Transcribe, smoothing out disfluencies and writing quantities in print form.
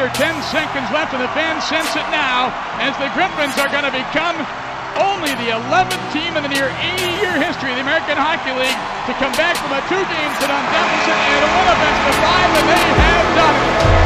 under 10 seconds left, and the fans sense it now as the Griffins are going to become only the 11th team in the near 80-year history of the American Hockey League to come back from a 2-game to-none deficit and win a best of 5, and they have done it.